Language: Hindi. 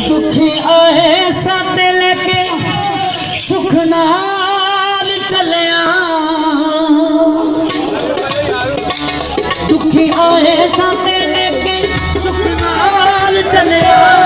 दुखी आए साथे लेके सुख नाल चलिया, दुखी आए साथे लेके सुख नाल चलिया।